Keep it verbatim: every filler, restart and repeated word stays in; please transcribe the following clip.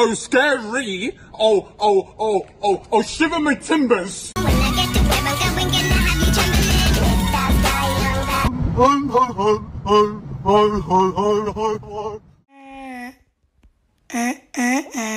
so scary. Oh, oh, oh, oh, oh, shiver my timbers. When I get to where I'm going, gonna have you trembling. Uh, uh, uh.